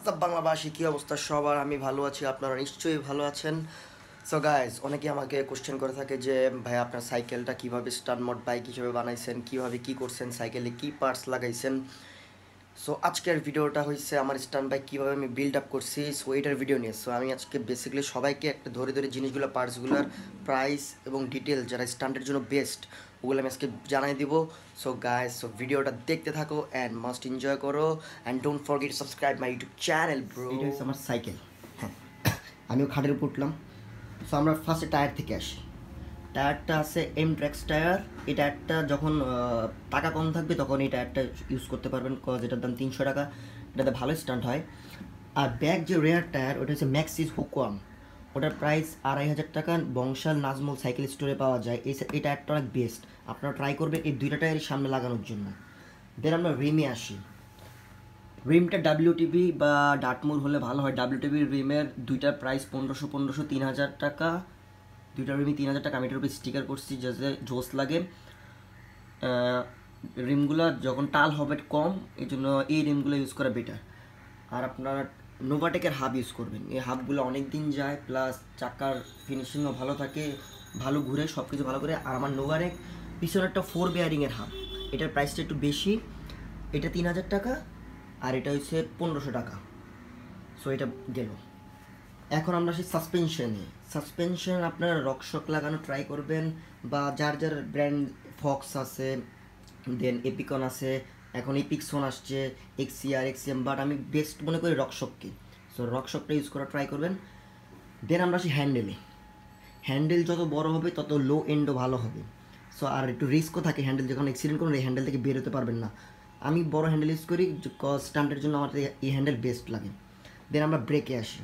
WhatsApp বাংলাভাষী কী অবস্থা সবার? আমি ভালো আছি, আপনারা নিশ্চয়ই ভালো আছেন। সো গাইজ, অনেকে আমাকে কোশ্চেন করে থাকে যে ভাই আপনার সাইকেলটা কীভাবে স্টার মোড বাইক হিসেবে বানাইছেন, কীভাবে কী করছেন, সাইকেলে কী পার্টস লাগাইছেন। সো আজকের ভিডিওটা হচ্ছে আমার স্টান্ট বাইক কীভাবে আমি বিল্ড আপ করছি, সো এটার ভিডিও নিয়ে। সো আমি আজকে বেসিক্যালি সবাইকে একটা ধরে ধরে জিনিসগুলো, পার্টসগুলোর প্রাইস এবং ডিটেল যারা স্টান্টের জন্য বেস্ট, ওগুলো আমি আজকে জানাই দিব। সো গাইজ, সো ভিডিওটা দেখতে থাকো অ্যান্ড মাস্ট এনজয় করো and don't forget to subscribe my YouTube channel bro. এটা হচ্ছে আমার সাইকেল। হ্যাঁ, আমিও খাটের উপর উঠলাম। সো আমরা ফার্স্টে টায়ার থেকে আসি। টায়ারটা আছে এম ট্র্যাক্স টায়ার। এই টায়ারটা যখন টাকা কম থাকবে তখন এই টায়ারটা ইউজ করতে পারবেন, কজ এটার দাম 300 টাকা, এটাতে ভালো স্টান্ট হয়। আর ব্যাক যে রেয়ার টায়ার, ওটা হচ্ছে ম্যাক্সিস হুকওয়াম, ওটার প্রাইস 2500 টাকা বংশাল নাজমল সাইকেল স্টোরে পাওয়া যায়। এই টায়ারটা অনেক বেস্ট, আপনারা ট্রাই করবেন এই দুইটা টায়ারই সামনে লাগানোর জন্য। দেন আমরা রিমে আসি। রিমটা ডাব্লিউটিভি বা ডাটমুর হলে ভালো হয়। ডাব্লিউটিভি রিমের দুইটার প্রাইস 1500 3000 টাকা, দুইটা রিমই 3000 টাকা। আমি এটার উপরে স্টিকার করছি যাতে জোস লাগে। রিমগুলো যখন টাল হবে কম, এই জন্য এই রিমগুলো ইউজ করা বেটার। আর আপনারা নোভাটেকের হাব ইউজ করবেন, এই হাবগুলো অনেক দিন যায়, প্লাস চাকার ফিনিশিংও ভালো থাকে, ভালো ঘুরে, সব কিছু ভালো করে। আর আমার নোভাটেক পিছনে একটা 4 বেয়ারিংয়ের হাব, এটার প্রাইসটা একটু বেশি, এটা 3000 টাকা আর এটা হচ্ছে 1500 টাকা। সো এটা গেল। এখন আমরা আসি সাসপেনশনে। সাসপেনশন আপনারা রকশক লাগানো ট্রাই করবেন, বা যার যার ব্র্যান্ড ফক্স আছে, দেন এপিকন আছে, এখন এপিকসন আসছে, এক্সিআর, এক্সিএম, বাট আমি বেস্ট মনে করি রকশককে। সো রকশকটা ইউজ করা ট্রাই করবেন। দেন আমরা আসি হ্যান্ডেলে। হ্যান্ডেল যত বড় হবে তত লো এন্ডও ভালো হবে। সো আর একটু রিস্কও থাকে, হ্যান্ডেল যখন অ্যাক্সিডেন্ট করুন এই হ্যান্ডেল থেকে বের হতে পারবেন না। আমি বড় হ্যান্ডেল ইউজ করি, কজ স্টান্টের জন্য আমার এই হ্যান্ডেল বেস্ট লাগে। দেন আমরা ব্রেকে আসি।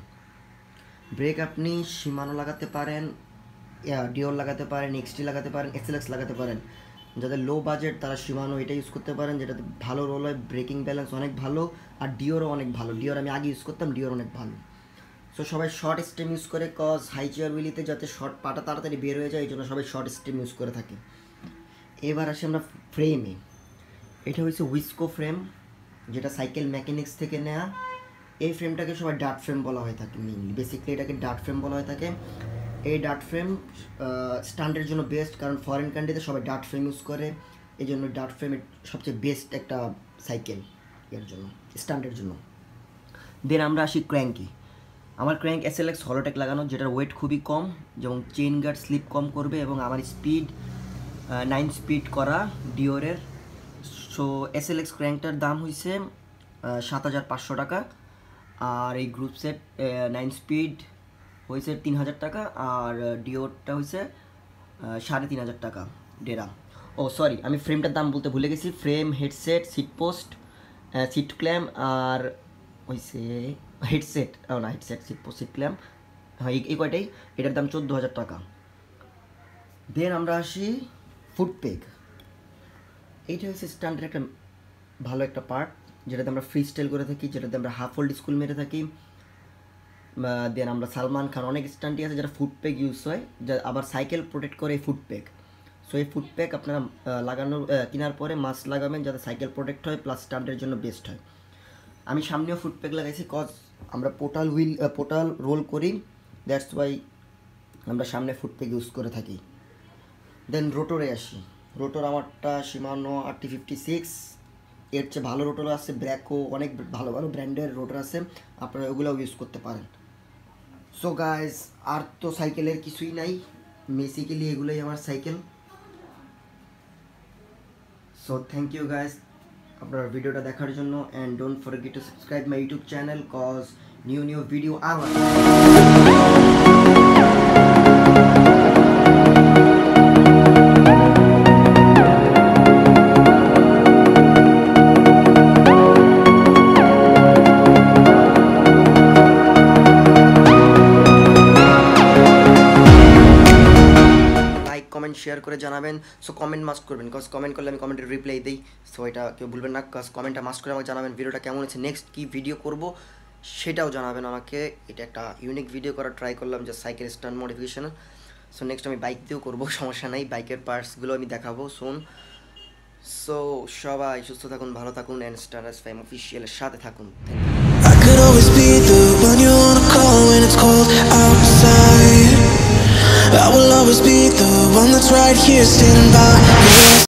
ব্রেক আপনি শিমানো লাগাতে পারেন, ডিওর লাগাতে পারেন, এক্সটি লাগাতে পারেন, এক্সএলএক্স লাগাতে পারেন। যাদের লো বাজেট তারা শিমানো এটা ইউজ করতে পারেন, যেটাতে ভালো রোল হয়, ব্রেকিং ব্যালেন্স অনেক ভালো, আর ডিওরও অনেক ভালো। ডিওর আমি আগে ইউজ করতাম, ডিওর অনেক ভালো। সো সবাই শর্ট স্টেম ইউজ করে, কজ হাই চেয়ার উইলিতে যাতে শর্ট পাটা তাড়াতাড়ি বের হয়ে যায়, এই জন্য সবাই শর্ট স্টেম ইউজ করে থাকে। এবার আসি আমরা ফ্রেমে। এটা হচ্ছে উইসকো ফ্রেম, যেটা সাইকেল মেকানিক্স থেকে নেওয়া। এই ফ্রেমটাকে সবাই ডার্ট ফ্রেম বলা হয়ে থাকে, মেইনলি বেসিক্যালি এটাকে ডার্ট ফ্রেম বলা হয়ে থাকে। এই ডার্ট ফ্রেম স্টান্টের জন্য বেস্ট, কারণ ফরেন কান্ট্রিতে সবাই ডার্ট ফ্রেম ইউজ করে, এই জন্য ডার্ট ফ্রেমের সবচেয়ে বেস্ট একটা সাইকেল এর জন্য, স্টান্টের জন্য। দেন আমরা আসি ক্র্যাঙ্কে। আমার ক্র্যাঙ্ক এসএলএক্স হলোটেক লাগানো, যেটার ওয়েট খুবই কম, যেমন চেইন গার্ড স্লিপ কম করবে, এবং আমার স্পিড 9 স্পিড করা ডিওরের। সো এসএলএক্স ক্র্যাঙ্কটার দাম হয়েছে 7500 টাকা, আর এই গ্রুপ সেট 9 স্পিড হয়েছে 3000 টাকা, আর ডিওরটা হয়েছে 3500 টাকা ডেরা। ও সরি, আমি ফ্রেমটার দাম বলতে ভুলে গেছি। Frame, headset, seat post, seat clamp, আর হয়েছে হেডসেট, না headset, seat post, seat clamp, হ্যাঁ এই কয়টাই। এটার দাম 14000 টাকা। দেন আমরা আসি ফুটপেগ। এইটা হচ্ছে স্টান্টের একটা ভালো একটা পার্ট, যেটাতে আমরা ফ্রি স্টাইল করে থাকি, যেটাতে আমরা হাফ হোল্ড স্কুল মেরে থাকি। দেন আমরা সালমান খান, অনেক স্টান্টই আছে যেটা ফুটপ্যাক ইউজ হয়, যা আবার সাইকেল প্রোটেক্ট করে এই ফুটপ্যাক। সো এই ফুটপ্যাক আপনারা লাগানোর কেনার পরে মাস্ক লাগাবেন, যাতে সাইকেল প্রোটেক্ট হয়, প্লাস স্টান্টের জন্য বেস্ট হয়। আমি সামনেও ফুটপ্যাক লাগাইছি, কজ আমরা পোর্টাল রোল করি, দ্যাটস ওয়াই আমরা সামনে ফুটপ্যাক ইউজ করে থাকি। দেন রোটরে আসি। রোটর আমারটা শিমানো RT56, এর চেয়ে ভালো রোটর আছে, ব্র্যাকো, অনেক ভালো ভালো ব্র্যান্ডের রোটর আছে, আপনারা ওগুলোও ইউজ করতে পারেন। সো গাইজ, আর তো সাইকেলের কিছুই নাই, বেসিক্যালি এগুলোই আমার cycle. So thank you guys আপনার ভিডিওটা দেখার জন্য, and don't forget to subscribe my YouTube channel, cause new video আমার। কমেন্ট শেয়ার করে জানাবেন। সো কমেন্ট মাস্ট করবেন, কজ কমেন্ট করলে আমি কমেন্টের রিপ্লাই দিই। সো এটা কেউ ভুলবেন না, কজ কমেন্টটা মাস্ট করে আমাকে জানাবেন ভিডিওটা কেমন হচ্ছে, নেক্সট কী ভিডিও করব সেটাও জানাবেন আমাকে। এটা একটা ইউনিক ভিডিও করার ট্রাই করলাম, যে cycle stunt modification. So next আমি বাইক দিয়েও করবো, সমস্যা নাই, বাইকের পার্টসগুলো আমি দেখাবো শুন। সো সবাই সুস্থ থাকুন, ভালো থাকুন, অ্যান্ড স্টার এস ফাইম অফিসিয়ালের সাথে থাকুন। always be the one you wanna call when it's cold outside. I will always be the one that's right here standing by.